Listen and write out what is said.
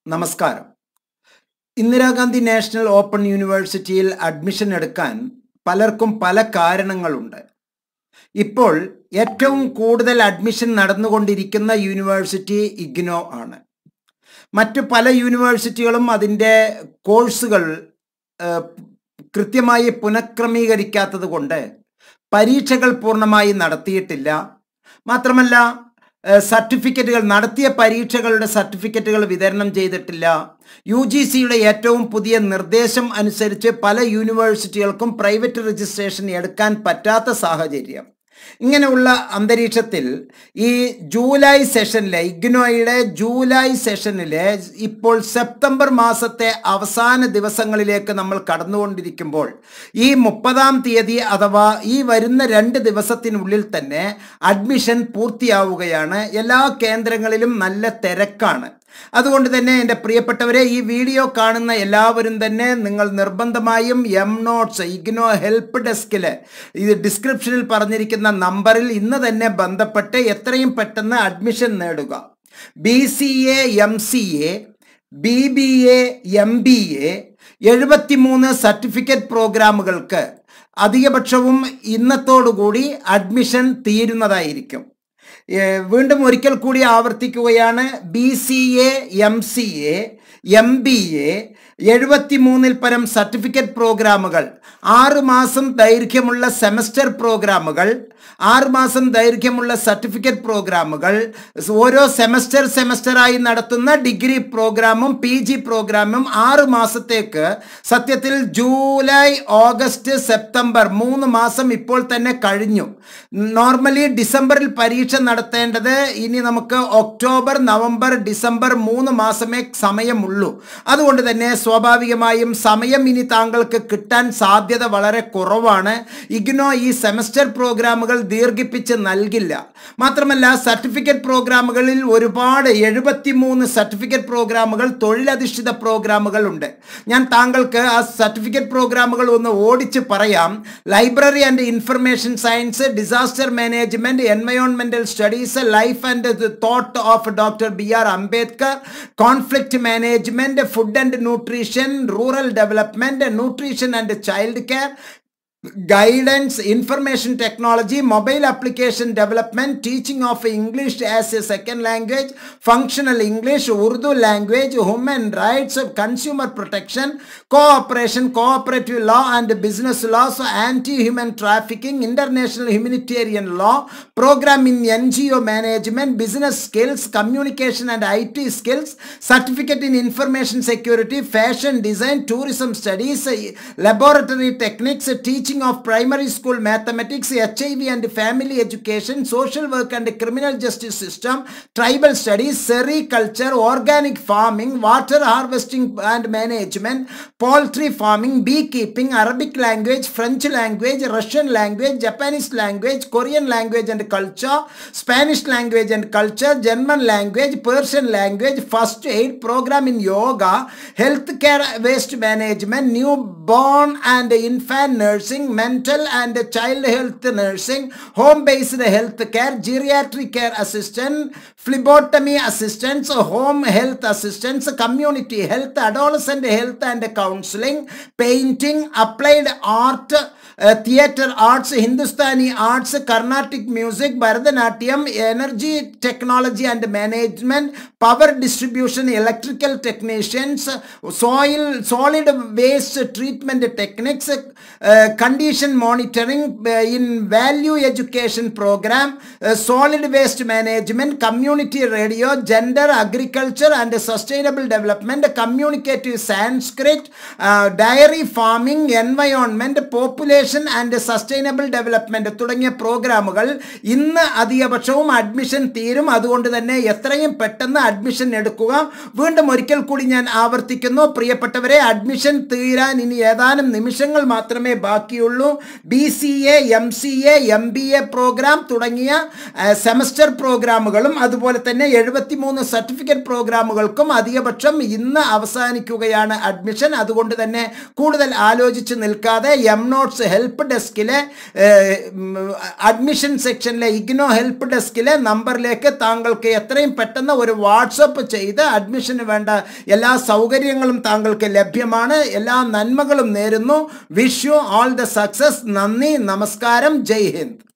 നമസ്കാരം. Indira Gandhi national open യൂണിവേഴ്സിറ്റിയിൽ admission എടുക്കാൻ പലർക്കും പല കാരണങ്ങളുണ്ട്. ഇപ്പോൾ ഏറ്റവും കൂടുതൽ അഡ്മിഷൻ നടന്നുകൊണ്ടിരിക്കുന്ന യൂണിവേഴ്സിറ്റി ഇഗ്നോ ആണ്. മറ്റു പല യൂണിവേഴ്സിറ്റികളും അതിൻ്റെ കോഴ്സുകൾ കൃത്യമായി പുനഃക്രമീകരിക്കാത്തത് കൊണ്ട് പരീക്ഷകൾ പൂർണ്ണമായി നടത്തിയിട്ടില്ല. മാത്രമല്ല, സർട്ടിഫിക്കറ്റുകൾ നടത്തിയ പരീക്ഷകളുടെ സർട്ടിഫിക്കറ്റുകൾ വിതരണം ചെയ്തിട്ടില്ല. UGCയുടെ ഏറ്റവും പുതിയ നിർദ്ദേശം അനുസരിച്ച് പല യൂണിവേഴ്സിറ്റികൾക്കും പ്രൈവറ്റ് രജിസ്ട്രേഷൻ എടുക്കാൻ പറ്റാത്ത സാഹചര്യം. ഇങ്ങനെയുള്ള അന്തരീക്ഷത്തിൽ ഈ ജൂലൈ സെഷനിലെ ഇഗ്നോയുടെ ജൂലൈ സെഷനിലെ ഇപ്പോൾ സെപ്റ്റംബർ മാസത്തെ അവസാന ദിവസങ്ങളിലേക്ക് നമ്മൾ കടന്നുകൊണ്ടിരിക്കുമ്പോൾ ഈ 30-ാം തീയതി അഥവാ ഈ വരുന്ന 2 ദിവസത്തിനുള്ളിൽ തന്നെ അഡ്മിഷൻ പൂർത്തിയാവുകയാണ്. എല്ലാ കേന്ദ്രങ്ങളിലും നല്ല തിരക്കാണ്. അതുകൊണ്ട് തന്നെ എൻ്റെ പ്രിയപ്പെട്ടവരെ, ഈ വീഡിയോ കാണുന്ന എല്ലാവരും തന്നെ നിങ്ങൾ നിർബന്ധമായും നോട്ട്സ് ഇഗ്നോ ഹെൽപ്പ് ഡെസ്കിൽ ഇത് ഡിസ്ക്രിപ്ഷനിൽ പറഞ്ഞിരിക്കുന്ന നമ്പറിൽ ഇന്ന് തന്നെ ബന്ധപ്പെട്ട് എത്രയും പെട്ടെന്ന് അഡ്മിഷൻ നേടുക. BCA MCA BBA MBA 73 certificate പ്രോഗ്രാമുകൾക്ക് അധികപക്ഷവും ഇന്നത്തോടുകൂടി അഡ്മിഷൻ തീരുന്നതായിരിക്കും. വീണ്ടും ഒരിക്കൽ കൂടി ആവർത്തിക്കുകയാണ്. BCA MCA MBA 73-ൽ പരം സർട്ടിഫിക്കറ്റ് പ്രോഗ്രാമുകൾ, 6 മാസം ദൈർഘ്യമുള്ള സെമസ്റ്റർ പ്രോഗ്രാമുകൾ, 6 മാസം ദൈർഘ്യമുള്ള സർട്ടിഫിക്കറ്റ് പ്രോഗ്രാമുകൾ, ഓരോ സെമസ്റ്ററായി നടത്തുന്ന ഡിഗ്രി പ്രോഗ്രാമും PG പ്രോഗ്രാമും 6 മാസത്തേക്ക്, സത്യത്തിൽ ജൂലൈ ഓഗസ്റ്റ് സെപ്റ്റംബർ 3 മാസം ഇപ്പോൾ തന്നെ കഴിഞ്ഞു. നോർമലി ഡിസംബറിൽ പരീക്ഷ നടത്തേണ്ടത് ഇനി നമുക്ക് ഒക്ടോബർ നവംബർ ഡിസംബർ 3 മാസമേ സമയമുള്ളൂ. അതുകൊണ്ട് തന്നെ സ്വാഭാവികമായും സമയം ഇനി താങ്കൾക്ക് കിട്ടാൻ സാധ്യത വളരെ കുറവാണ്. ഇഗ്നോ ഈ സെമസ്റ്റർ പ്രോഗ്രാമുകൾ ദീർഘിപ്പിച്ച് നൽകില്ല. മാത്രമല്ല, സർട്ടിഫിക്കറ്റ് പ്രോഗ്രാമുകളിൽ ഒരുപാട് 73 സർട്ടിഫിക്കറ്റ് പ്രോഗ്രാമുകൾ തൊഴിലധിഷ്ഠിത പ്രോഗ്രാമുകൾ ഉണ്ട്. ഞാൻ താങ്കൾക്ക് ആ സർട്ടിഫിക്കറ്റ് പ്രോഗ്രാമുകൾ ഒന്ന് ഓടിച്ച് പറയാം. Library and information science, disaster management, എൻവയോൺമെന്റൽ studies, life and thought of doctor BR Ambedkar, conflict management, food and nutrition, rural development, nutrition and child care, guidance, information technology, mobile application development, teaching of English as a second language, functional English, Urdu language, human rights, consumer protection, cooperation, cooperative law and business laws, anti-human trafficking, international humanitarian law, program in NGO management, business skills, communication and IT skills, certificate in information security, fashion design, tourism studies, laboratory techniques, teaching of primary school mathematics, HIV and family education, social work and criminal justice system, tribal studies, sericulture, organic farming, water harvesting and management, poultry farming, beekeeping, Arabic language, French language, Russian language, Japanese language, Korean language and culture, Spanish language and culture, German language, Persian language, first aid, program in yoga, healthcare waste management, newborn and infant nursing, mental and child health nursing, home-based health care, geriatric care assistant, phlebotomy assistants, home health assistants, community health, adolescent health and counseling, painting, applied art, theatre arts, Hindustani arts, Carnatic music, Bharatanatyam, energy technology and management, power distribution, electrical technicians, solid waste treatment techniques, condition monitoring, in value education program, solid waste management, community radio, gender, agriculture and sustainable development, communicative Sanskrit, dairy farming, environment, population and sustainable development തുടങ്ങിയ പ്രോഗ്രാമുകൾ ഇന്ന് അധികപക്ഷവും admission തീരും. അതുകൊണ്ട് തന്നെ എത്രയും പെട്ടെന്ന് admission എടുക്കുക. വീണ്ടും ഒരിക്കൽ കൂടി ഞാൻ ആവർത്തിക്കുന്നു, പ്രിയപ്പെട്ടവരെ, അഡ്മിഷൻ തീരാൻ ഇനി ഏതാനും നിമിഷങ്ങൾ മാത്രമേ ബാക്കിയുള്ളൂ. ബാക്കിയുള്ളൂ. BCA, MCA, MBA പ്രോഗ്രാം തുടങ്ങിയ സെമസ്റ്റർ പ്രോഗ്രാമുകളും അതുപോലെ തന്നെ 73 സർട്ടിഫിക്കറ്റ് പ്രോഗ്രാമുകൾക്കും അധികപക്ഷം ഇന്ന് അവസാനിക്കുകയാണ് അഡ്മിഷൻ. അതുകൊണ്ട് തന്നെ കൂടുതൽ ആലോചിച്ച് നിൽക്കാതെ എംനോട്ട്സ് ഹെൽപ്പ് ഡെസ്കിലെ അഡ്മിഷൻ സെക്ഷനിലെ ഇഗ്നോ ഹെൽപ്പ് ഡെസ്കിലെ നമ്പറിലേക്ക് താങ്കൾക്ക് എത്രയും പെട്ടെന്ന് ഒരു വാട്സപ്പ് ചെയ്ത് അഡ്മിഷന് വേണ്ട എല്ലാ സൗകര്യങ്ങളും താങ്കൾക്ക് ലഭ്യമാണ്. എല്ലാ നന്മകളും നേരുന്നു. Wish you all the success. നന്ദി, നമസ്കാരം, ജയ് ഹിന്ദ്.